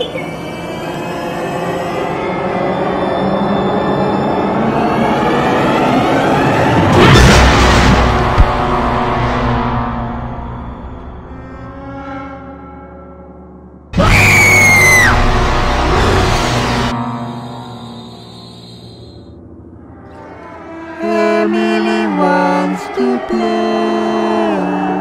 Emily wants to play.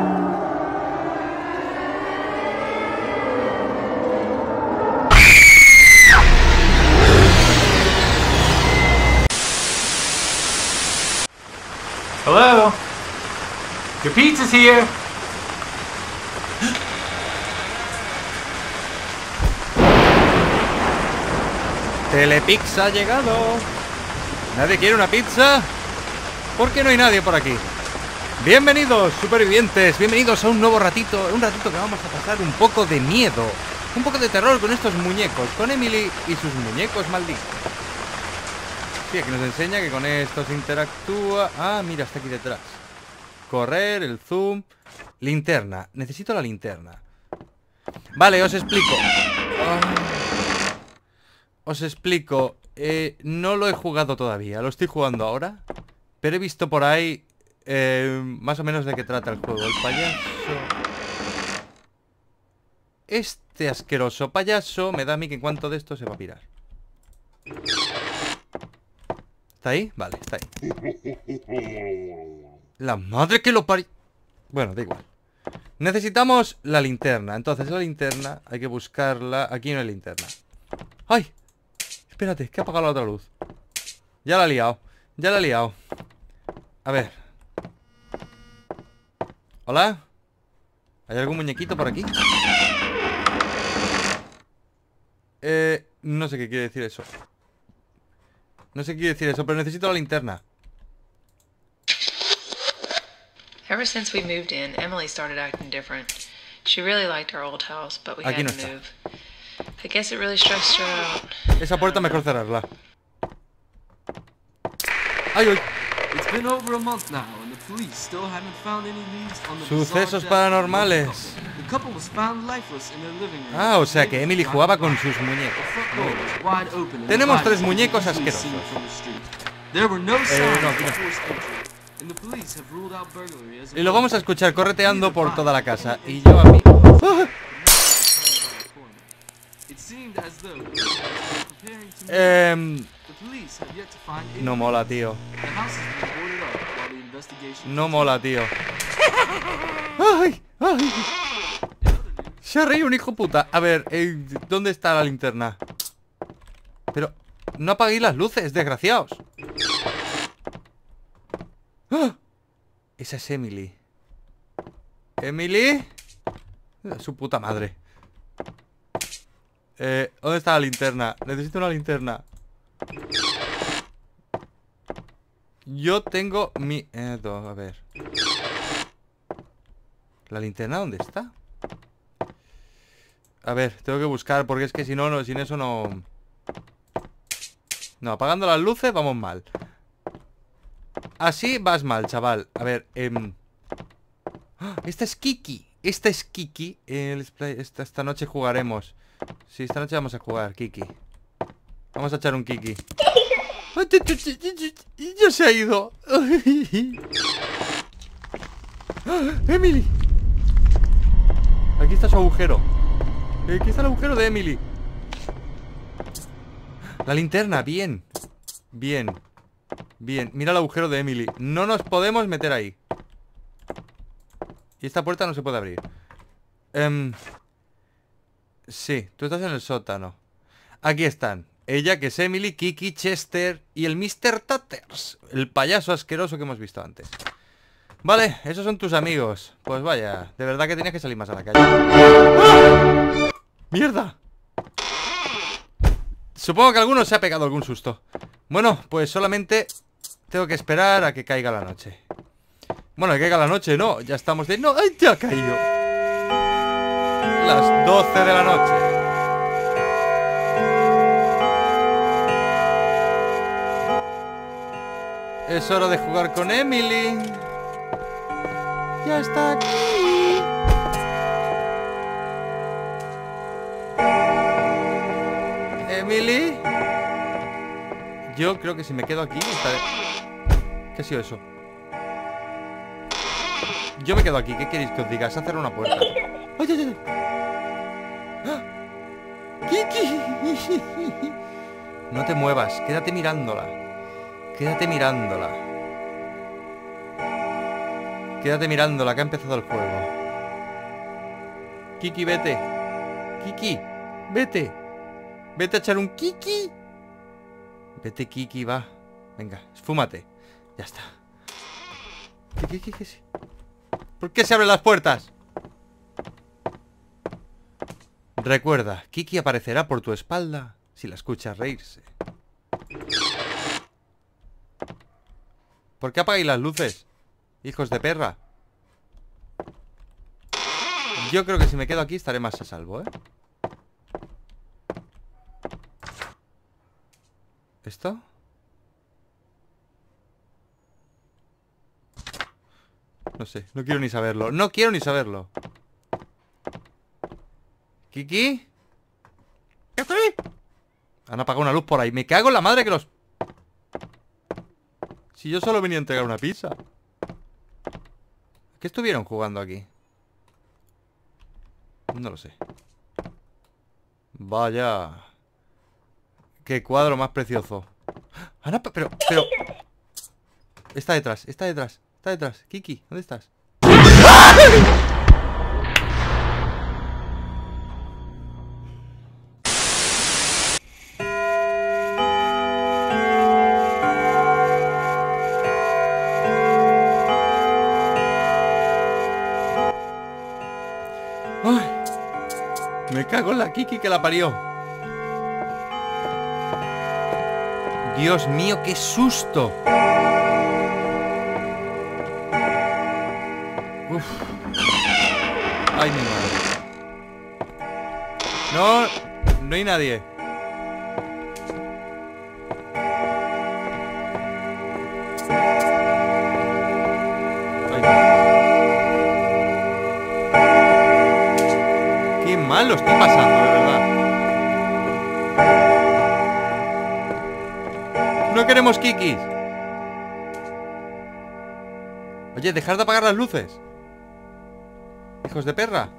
Hello? Your pizza's here. Telepizza ha llegado. ¿Nadie quiere una pizza? ¿Por qué no hay nadie por aquí? Bienvenidos, supervivientes. Bienvenidos a un nuevo ratito. Un ratito que vamos a pasar un poco de miedo, un poco de terror con estos muñecos, con Emily y sus muñecos malditos. Sí, aquí nos enseña que con estos interactúa. Ah, mira, está aquí detrás. Correr, el zoom. Linterna. Necesito la linterna. Vale, os explico. Os explico. No lo he jugado todavía. Lo estoy jugando ahora. Pero he visto por ahí más o menos de qué trata el juego. El payaso. Este asqueroso payaso me da a mí que en cuanto de esto se va a pirar. ¿Está ahí? Vale, está ahí. La madre que lo parió. Bueno, da igual. Necesitamos la linterna. Entonces la linterna hay que buscarla. Aquí no hay linterna. ¡Ay! Espérate, que ha apagado la otra luz. Ya la he liado. Ya la he liado. A ver. ¿Hola? ¿Hay algún muñequito por aquí? No sé qué quiere decir eso. No sé qué quiere decir eso, pero necesito la linterna. Ever since we moved in, Emily started acting different. She really liked our old house, but we Aquí had no to está. move. I guess it really stressed her out. Esa puerta mejor cerrarla. ¡Ay, ay! It's been over a month now, and the police still haven't found any leads on the Sucesos bizarre death paranormales. of the couple. The couple was found lifeless in their living room. Ah, o sea que Emily jugaba con sus The muñecos. front door was wide open and Tenemos the bodies tres muñecos could be asquerosos. seen from the street. There were no signs no, of aquí no. forced entry, and the police have ruled out burglary as a Y lo vamos a escuchar correteando por toda la possibility. casa. Y yo a mí... ¡Ah! It seemed as though they were preparing to move. The police have yet to find any No mola, tío. The house has been boarded up while the investigation No mola, tío. ¡Ay! ¡Ay! Se ha reído un hijo puta. A ver, ¿dónde está la linterna? Pero... no apaguéis las luces, desgraciados. ¡Ah! Esa es Emily. ¿Emily? Su puta madre. ¿Dónde está la linterna? Necesito una linterna. Yo tengo mi... a ver. ¿La linterna dónde está? A ver, tengo que buscar, porque es que si no, sin eso no... No, apagando las luces vamos mal. Así vas mal, chaval. A ver, ¡ah! Esta es Kiki. Esta es Kiki. Esta noche jugaremos. Sí, esta noche vamos a jugar, Kiki. Vamos a echar un Kiki. Ya se ha ido. Emily. Aquí está su agujero. Aquí está el agujero de Emily. La linterna, bien. Bien. Bien, mira el agujero de Emily. No nos podemos meter ahí. Y esta puerta no se puede abrir. Sí, tú estás en el sótano. Aquí están. Ella, que es Emily, Kiki, Chester y el Mr. Tatters, el payaso asqueroso que hemos visto antes. Vale, esos son tus amigos. Pues vaya, de verdad que tienes que salir más a la calle. ¡Ah! ¡Mierda! Supongo que alguno se ha pegado algún susto. Bueno, pues solamente tengo que esperar a que caiga la noche. Bueno, que caiga la noche, no. Ya estamos de... ¡No! ¡Ay, ya ha caído! Las 12 de la noche. Es hora de jugar con Emily. Ya está aquí. Yo creo que si me quedo aquí estaré... ¿Qué ha sido eso? Yo me quedo aquí. ¿Qué queréis que os diga? Es hacer una puerta. ¡Ay, ay, ay! ¡Ah! ¡Kiki! No te muevas. Quédate mirándola. Quédate mirándola. Quédate mirándola, que ha empezado el juego. Kiki, vete. Kiki, vete. Vete a echar un Kiki. Vete, Kiki, va. Venga, esfúmate. Ya está. ¿Qué? ¿Por qué se abren las puertas? Recuerda, Kiki aparecerá por tu espalda si la escuchas reírse. ¿Por qué apagáis las luces? Hijos de perra. Yo creo que si me quedo aquí estaré más a salvo, ¿eh? ¿Esto? No sé, no quiero ni saberlo. No quiero ni saberlo. ¿Kiki? ¿Kiki? Han apagado una luz por ahí. Me cago en la madre que los... Si yo solo venía a entregar una pizza. ¿Qué estuvieron jugando aquí? No lo sé. Vaya. Qué cuadro más precioso. Ana, pero... Está detrás. Kiki, ¿dónde estás? ¡Ay! Me cago en la Kiki que la parió. Dios mío, qué susto. Uf. Ay, mi madre. No hay nadie. Ay. Qué mal lo estoy pasando, de verdad. No queremos Kikis. Oye, dejad de apagar las luces. Hijos de perra.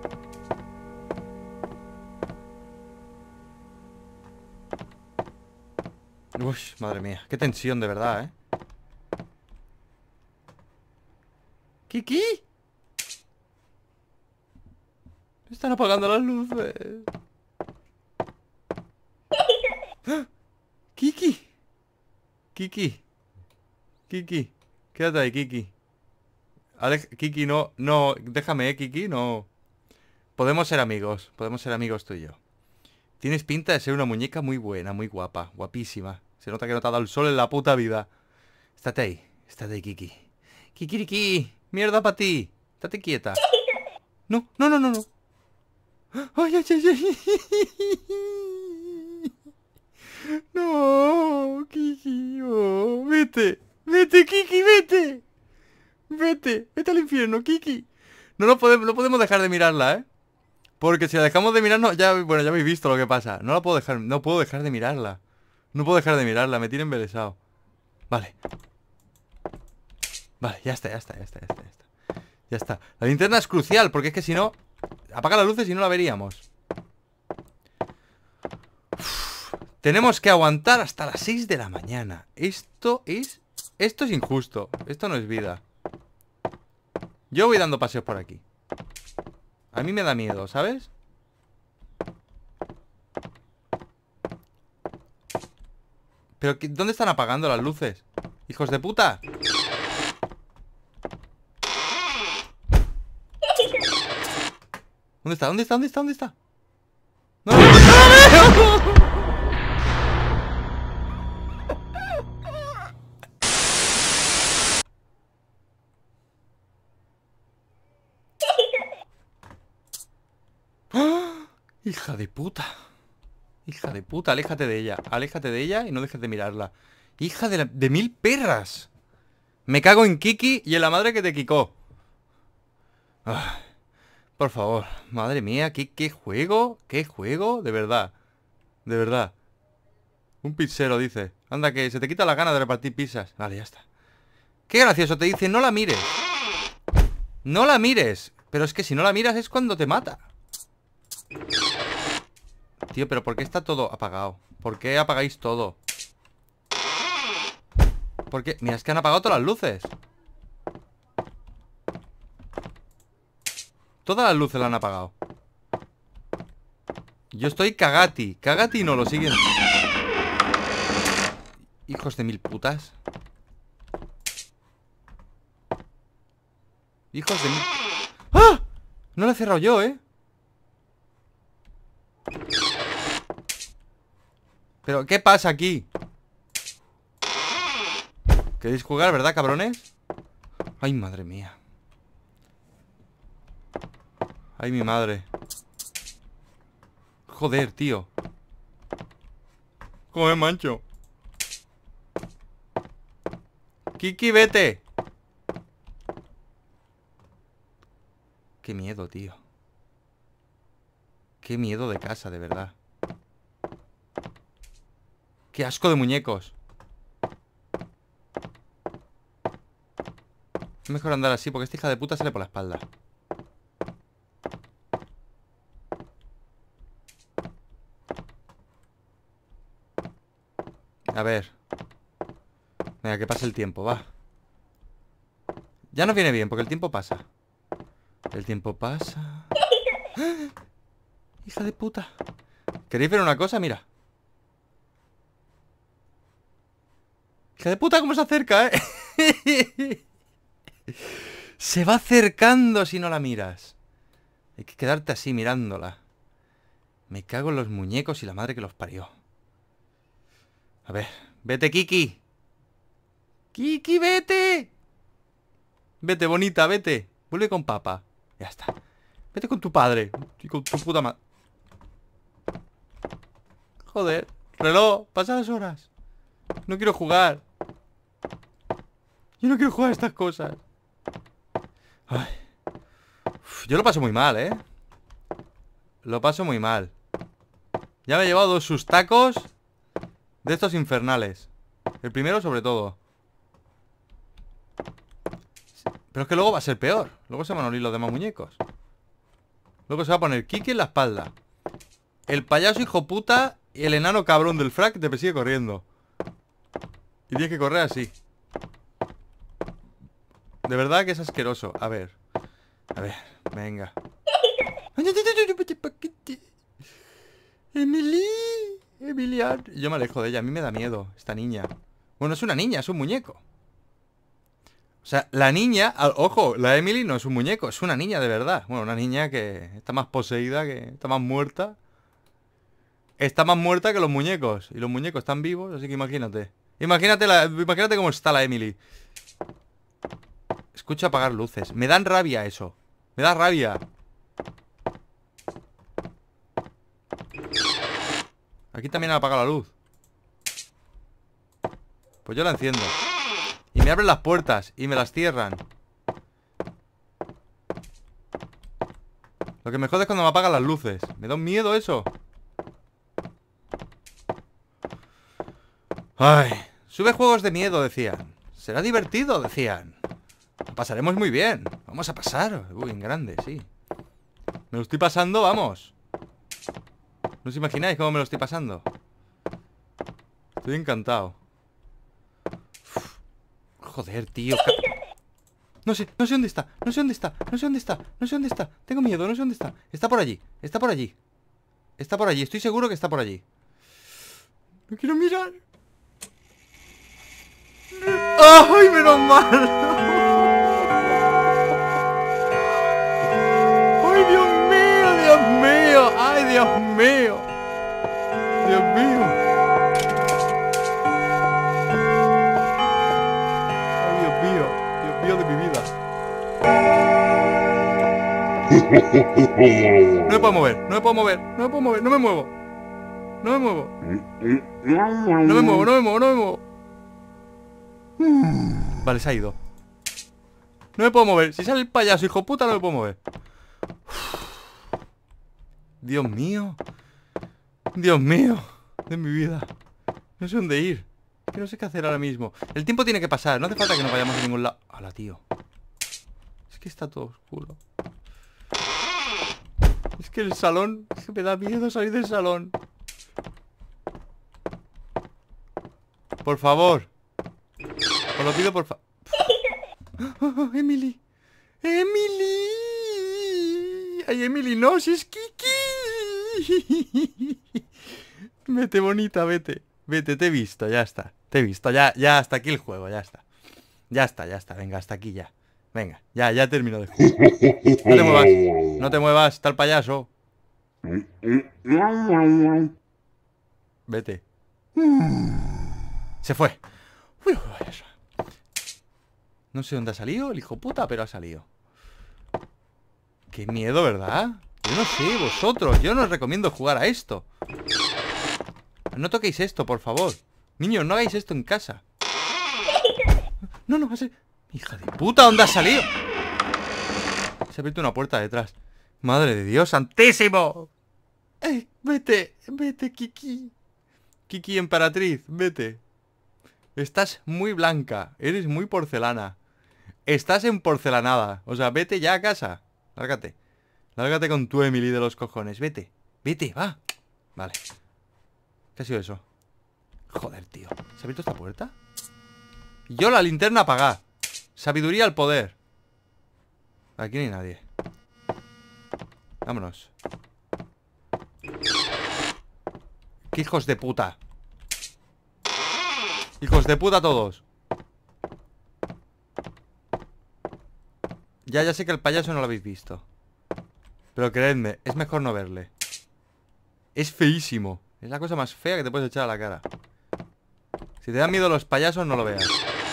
Uy, madre mía, qué tensión de verdad, ¿eh? ¿Kiki? Están apagando las luces. ¡Ah! Kiki. Kiki, quédate ahí, Kiki. Kiki, no, déjame, Kiki, no. Podemos ser amigos tú y yo. Tienes pinta de ser una muñeca muy buena, muy guapa, guapísima. Se nota que no te ha dado el sol en la puta vida. Estate ahí, Kiki. Kikiriki, mierda para ti. Estate quieta. No. Ay. No, Kiki, oh, vete, Kiki, vete. Vete al infierno, Kiki. No podemos dejar de mirarla, ¿eh? Porque si la dejamos de mirarnos, ya habéis visto lo que pasa. No puedo dejar de mirarla. Me tiene embelesado. Vale, ya está. La linterna es crucial, porque es que si no, apaga las luces y no la veríamos. Tenemos que aguantar hasta las 6 de la mañana. Esto es injusto. Esto no es vida. Yo voy dando paseos por aquí. A mí me da miedo, ¿sabes? Pero ¿dónde están apagando las luces? ¡Hijos de puta! ¿Dónde está? ¡No la veo! Hija de puta, aléjate de ella y no dejes de mirarla. Hija de mil perras. Me cago en Kiki y en la madre que te quicó. Por favor, madre mía, qué juego, de verdad. Un pizzero dice. Anda, que se te quita la gana de repartir pizzas. Vale, ya está. Qué gracioso, te dice, no la mires. No la mires. Pero es que si no la miras es cuando te mata. Tío, pero ¿por qué está todo apagado? ¿Por qué apagáis todo? ¿Por qué? Mira, es que han apagado todas las luces. Todas las luces las han apagado. Yo estoy cagati. Cagati no, lo siguen. Hijos de mil putas. Hijos de mil... ¡Ah! No lo he cerrado yo, ¿eh? ¿Pero qué pasa aquí? ¿Queréis jugar, verdad, cabrones? Ay, madre mía. Ay, mi madre. Joder, tío. Joder, mancho. Kiki, vete. Qué miedo, tío. Qué miedo de casa, de verdad. Qué asco de muñecos. Es mejor andar así porque esta hija de puta sale por la espalda. A ver. Venga, que pase el tiempo, va. Ya nos viene bien porque el tiempo pasa. El tiempo pasa. ¡Ah! Hija de puta. ¿Queréis ver una cosa? Mira. Hija de puta, cómo se acerca, ¿eh? Se va acercando si no la miras. Hay que quedarte así mirándola. Me cago en los muñecos y la madre que los parió. A ver, vete, Kiki. Kiki, vete. Vete, bonita, vete. Vuelve con papá. Ya está. Vete con tu padre y con tu puta madre. Joder, reloj, pasa las horas. No quiero jugar. Yo no quiero jugar a estas cosas. Ay. Uf, yo lo paso muy mal, ¿eh? Lo paso muy mal. Ya me he llevado 2 sustacos de estos infernales. El primero sobre todo. Pero es que luego va a ser peor. Luego se van a unir los demás muñecos. Luego se va a poner Kiki en la espalda. El payaso hijo puta y el enano cabrón del frac te persigue corriendo. Y tienes que correr así. De verdad que es asqueroso. A ver, venga. Emilian. Yo me alejo de ella, a mí me da miedo esta niña. Bueno, es una niña, es un muñeco. O sea, la niña, ojo, la Emily no es un muñeco, es una niña de verdad. Bueno, una niña que está más poseída, que está más muerta. Está más muerta que los muñecos. Y los muñecos están vivos, así que imagínate. Imagínate cómo está la Emily. Escucho apagar luces. Me dan rabia eso. Me da rabia. Aquí también han apagado la luz. Pues yo la enciendo. Y me abren las puertas y me las cierran. Lo que me jode es cuando me apagan las luces. Me da un miedo eso. Ay, sube juegos de miedo, decían. Será divertido, decían. Lo pasaremos muy bien. Vamos a pasar. Uy, en grande, sí. Me lo estoy pasando, vamos. ¿No os imagináis cómo me lo estoy pasando? Estoy encantado. Uf. Joder, tío. No sé dónde está. No sé dónde está. No sé dónde está. No sé dónde está. Tengo miedo, no sé dónde está. Está por allí. Está por allí. Está por allí. Estoy seguro que está por allí. No quiero mirar. ¡Ay, menos mal! ¡Ay, Dios mío! ¡Dios mío! ¡Ay, Dios mío! ¡Dios mío! ¡Ay, Dios mío! ¡Dios mío de mi vida! No me puedo mover, no me puedo mover, no me puedo mover, no me muevo. No me muevo. No me muevo, no me muevo, no me muevo. Vale, se ha ido. No me puedo mover. Si sale el payaso, hijo puta, no me puedo mover. Dios mío. Dios mío. De mi vida. No sé dónde ir. Que no sé qué hacer ahora mismo. El tiempo tiene que pasar, no hace falta que nos vayamos a ningún lado. Hola, tío. Es que está todo oscuro. Es que el salón... Es que me da miedo salir del salón. Por favor. Os lo pido por favor. Oh, Emily. Emily. Ay, Emily, no, si es Kiki. Vete, bonita, vete. Vete, te he visto, ya está. Te he visto, ya hasta aquí el juego, ya está. Ya está, venga, hasta aquí ya. Venga, ya termino de jugar. No te muevas, no te muevas, está el payaso. Vete. Se fue. Uy, no sé dónde ha salido el hijo puta, pero ha salido. Qué miedo, ¿verdad? Yo no sé, vosotros, yo no os recomiendo jugar a esto. No toquéis esto, por favor. Niños, no hagáis esto en casa. No, va a ser... Hija de puta, ¿dónde ha salido? Se ha abierto una puerta detrás. Madre de Dios santísimo. Vete, Kiki. Kiki emperatriz, vete. Estás muy blanca. Eres muy porcelana. Estás en porcelanada. O sea, vete ya a casa. Lárgate. Lárgate con tu Emily de los cojones. Vete, va. Vale. ¿Qué ha sido eso? Joder, tío. ¿Se ha abierto esta puerta? Yo la linterna apagada. Sabiduría al poder. Aquí no hay nadie. Vámonos. ¡Qué hijos de puta! ¡Hijos de puta todos! Ya sé que el payaso no lo habéis visto. Pero creedme, es mejor no verle. Es feísimo. Es la cosa más fea que te puedes echar a la cara. Si te dan miedo los payasos, no lo veas.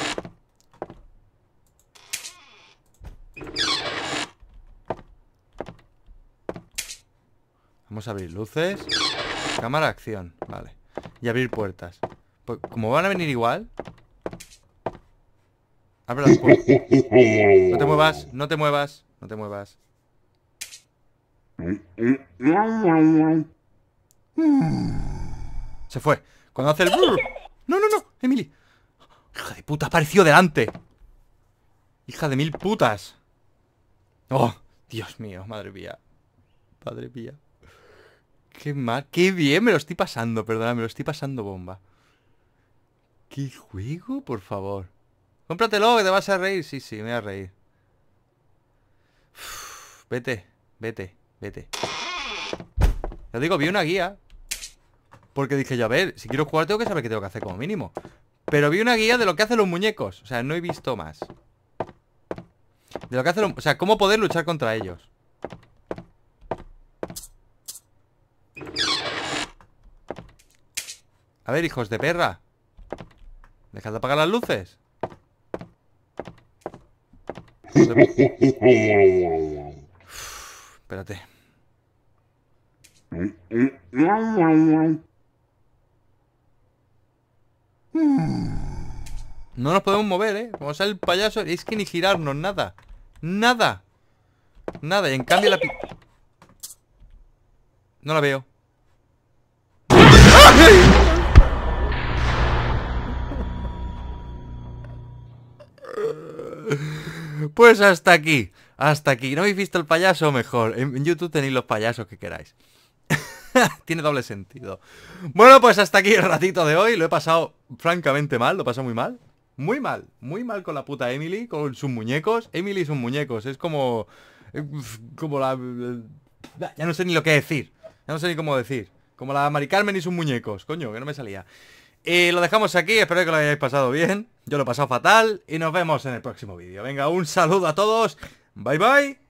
Vamos a abrir luces. Cámara, acción. Vale. Y abrir puertas. Pues como van a venir igual. Abre las puertas. No te muevas, no te muevas. No te muevas. Se fue. Cuando hace el... No, Emily. Hija de puta, apareció delante. Hija de mil putas. Oh, Dios mío, madre mía. Padre mía. Qué mal, qué bien me lo estoy pasando. Perdona, me lo estoy pasando bomba. ¿Qué juego? Por favor. Cómpratelo, que te vas a reír. Sí, me voy a reír. Uf, vete. Ya digo, vi una guía. Porque dije yo, a ver, si quiero jugar tengo que saber qué tengo que hacer como mínimo. Pero vi una guía de lo que hacen los muñecos. O sea, no he visto más. De lo que hacen los... O sea, cómo poder luchar contra ellos. A ver, hijos de perra. Dejad de apagar las luces. Espérate. No nos podemos mover, ¿eh? Como sale el payaso, es que ni girarnos, nada. Nada. Y en cambio la... No la veo. Pues hasta aquí. ¿No habéis visto el payaso? Mejor. En YouTube tenéis los payasos que queráis. Tiene doble sentido. Bueno, pues hasta aquí el ratito de hoy. Lo he pasado francamente mal. Lo he pasado muy mal. Muy mal con la puta Emily. Con sus muñecos. Emily y sus muñecos. Es como... Como la... Ya no sé ni lo que decir. Ya no sé ni cómo decir. Como la Mari Carmen y sus muñecos. Coño, que no me salía. Lo dejamos aquí, espero que lo hayáis pasado bien. Yo lo he pasado fatal y nos vemos en el próximo vídeo. Venga, un saludo a todos. Bye bye.